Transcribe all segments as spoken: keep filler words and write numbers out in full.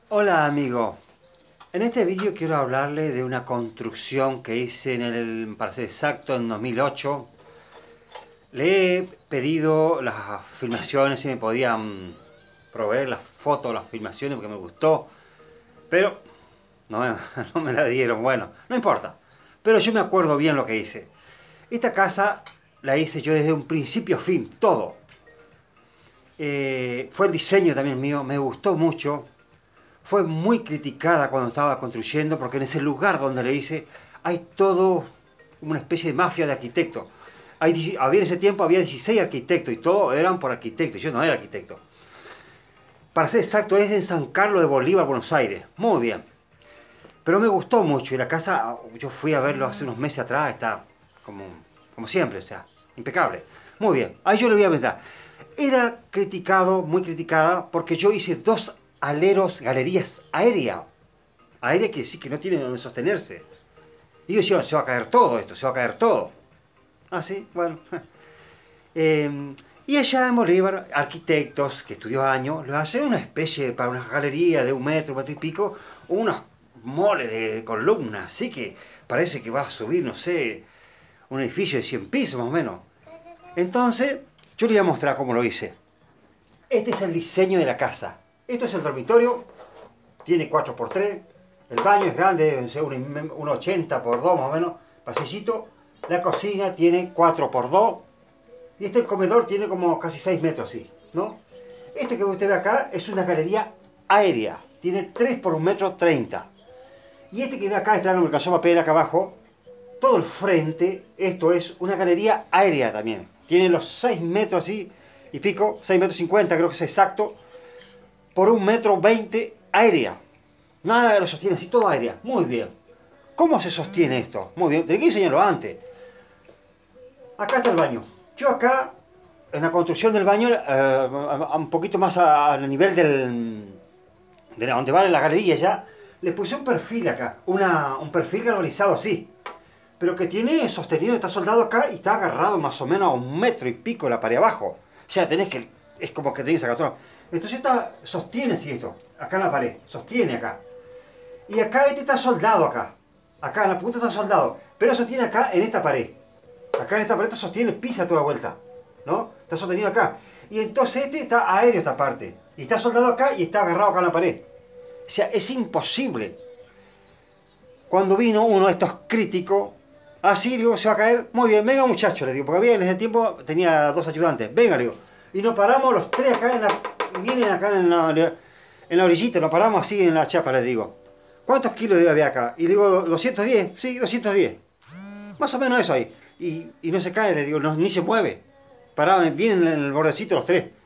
Hola amigo, en este vídeo quiero hablarle de una construcción que hice en el, para ser exacto, en dos mil ocho. Le he pedido las filmaciones, si me podían proveer las fotos, las filmaciones, porque me gustó, pero no me, no me la dieron. Bueno, no importa, pero yo me acuerdo bien lo que hice. Esta casa la hice yo desde un principio a fin, todo. Eh, fue el diseño también mío, me gustó mucho. Fue muy criticada cuando estaba construyendo porque en ese lugar donde le hice hay todo una especie de mafia de arquitectos. Hay, había en ese tiempo había dieciséis arquitectos y todos eran por arquitectos. Yo no era arquitecto. Para ser exacto es en San Carlos de Bolívar, Buenos Aires. Muy bien. Pero me gustó mucho y la casa, yo fui a verlo hace unos meses atrás, está como, como siempre, o sea, impecable. Muy bien, ahí yo le voy a meter. Era criticado, muy criticada, porque yo hice dos aleros, galerías aéreas. Aérea quiere decir que no tiene donde sostenerse. Y yo decía, se va a caer todo esto, se va a caer todo. Ah, sí, bueno. Eh, y allá en Bolívar, arquitectos que estudió años, le hacen una especie, para una galería de un metro, un metro y pico, unos moles de columnas, así que parece que va a subir, no sé, un edificio de cien pisos más o menos. Entonces, yo le voy a mostrar cómo lo hice. Este es el diseño de la casa. Esto es el dormitorio, tiene cuatro por tres, el baño es grande, un ochenta por dos más o menos, pasillito. La cocina tiene cuatro por dos y este el comedor tiene como casi seis metros así, ¿no? Este que usted ve acá es una galería aérea, tiene tres por un metro treinta. Y este que ve acá, este no me alcanzó papel acá abajo, todo el frente, esto es una galería aérea también. Tiene los seis metros así y pico, seis metros cincuenta creo que es exacto, por un metro veinte aérea. Nada lo sostiene así, todo aérea. Muy bien. ¿Cómo se sostiene esto? Muy bien, tenía que enseñarlo antes. Acá está el baño. Yo acá, en la construcción del baño, eh, un poquito más al nivel del, de donde va la galería ya, le puse un perfil acá. Una, un perfil galvanizado así. Pero que tiene sostenido, está soldado acá y está agarrado más o menos a un metro y pico de la pared abajo. O sea, tenés que, es como que tenés acá todo. Entonces está, sostiene así esto, acá en la pared, sostiene acá. Y acá este está soldado acá. Acá en la punta está soldado. Pero sostiene acá en esta pared. Acá en esta pared sostiene, pisa toda vuelta. ¿No? Está sostenido acá. Y entonces este está aéreo esta parte. Y está soldado acá y está agarrado acá en la pared. O sea, es imposible. Cuando vino uno de estos críticos, así, digo, se va a caer. Muy bien, venga muchachos, le digo. Porque había en ese tiempo, tenía dos ayudantes. Venga, le digo. Y nos paramos los tres acá en la... Vienen acá en la, en la orillita, nos paramos así en la chapa, les digo. ¿Cuántos kilos debe haber acá? Y le digo, doscientos diez, sí, doscientos diez. Más o menos eso ahí. Y, y no se cae, le digo, no, ni se mueve. Paraban, vienen en el bordecito los tres.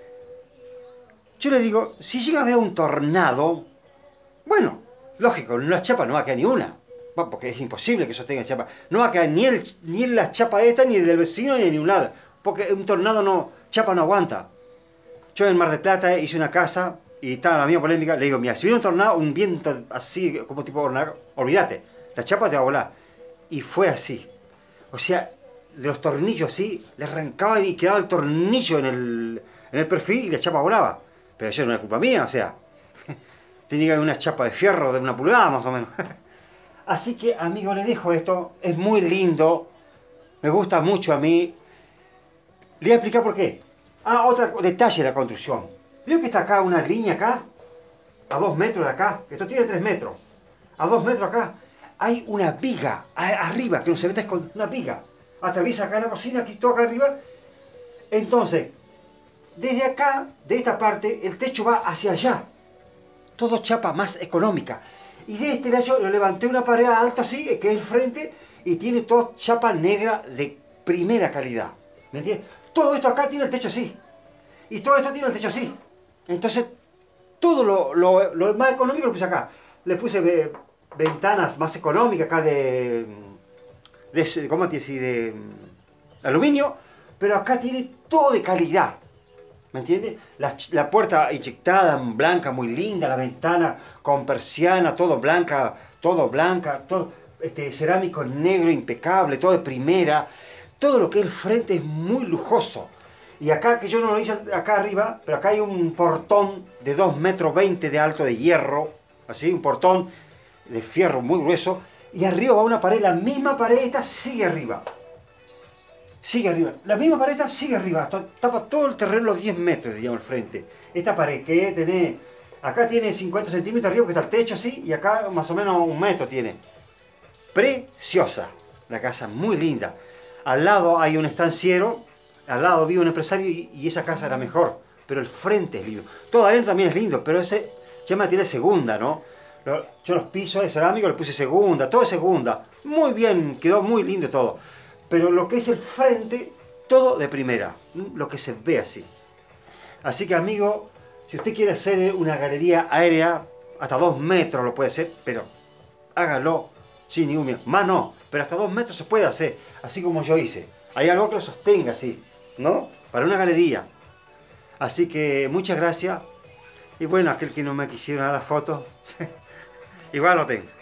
Yo le digo, si llega a haber un tornado, bueno, lógico, en la chapa no va a quedar ni una. Porque es imposible que eso tenga chapa. No va a quedar ni, el, ni en la chapa esta, ni del vecino, ni en ningún lado. Porque un tornado no, chapa no aguanta. Yo en Mar del Plata hice una casa y estaba la misma polémica. Le digo, mira, si hubiera un tornado, un viento así, como tipo tornado, olvídate, la chapa te va a volar. Y fue así. O sea, de los tornillos así, le arrancaban y quedaba el tornillo en el, en el perfil y la chapa volaba. Pero eso no es culpa mía, o sea, tenía que haber una chapa de fierro de una pulgada más o menos. Así que, amigo, le dejo esto. Es muy lindo. Me gusta mucho a mí. Le voy a explicar por qué. Ah, otro detalle de la construcción. Veo que está acá una línea acá, a dos metros de acá. Esto tiene tres metros. A dos metros acá hay una viga arriba, que no se mete con una viga. Atraviesa acá en la cocina, aquí todo acá arriba. Entonces, desde acá, de esta parte, el techo va hacia allá. Todo chapa más económica. Y de este lado yo levanté una pared alta así, que es el frente, y tiene todo chapa negra de primera calidad. ¿Me entiendes? Todo esto acá tiene el techo así. Y todo esto tiene el techo así. Entonces, todo lo, lo, lo más económico lo puse acá. Le puse ve, ventanas más económicas acá de... de ¿cómo te decís? De aluminio. Pero acá tiene todo de calidad. ¿Me entiendes? La, la puerta inyectada, blanca, muy linda. La ventana con persiana, todo blanca, todo blanca. Todo este, cerámico negro, impecable, todo de primera. Todo lo que es el frente es muy lujoso. Y acá, que yo no lo hice acá arriba, pero acá hay un portón de dos metros veinte de alto de hierro, así, un portón de fierro muy grueso, y arriba va una pared, la misma pared esta sigue arriba. Sigue arriba, la misma pared esta sigue arriba, hasta, tapa todo el terreno los diez metros, digamos, al frente. Esta pared que tiene, acá tiene cincuenta centímetros arriba, que está el techo así, y acá más o menos un metro tiene. Preciosa, la casa muy linda. Al lado hay un estanciero, al lado vive un empresario y, y esa casa era mejor, pero el frente es lindo. Todo adentro también es lindo, pero ese Chema tiene segunda, ¿no? Yo los pisos de cerámico le puse segunda, todo es segunda. Muy bien, quedó muy lindo todo. Pero lo que es el frente, todo de primera, lo que se ve así. Así que, amigo, si usted quiere hacer una galería aérea, hasta dos metros lo puede hacer, pero hágalo sin ningún miedo. Más no, pero hasta dos metros se puede hacer, así como yo hice. Hay algo que lo sostenga así, ¿no? Para una galería. Así que muchas gracias. Y bueno, aquel que no me quisiera dar la foto, igual lo tengo.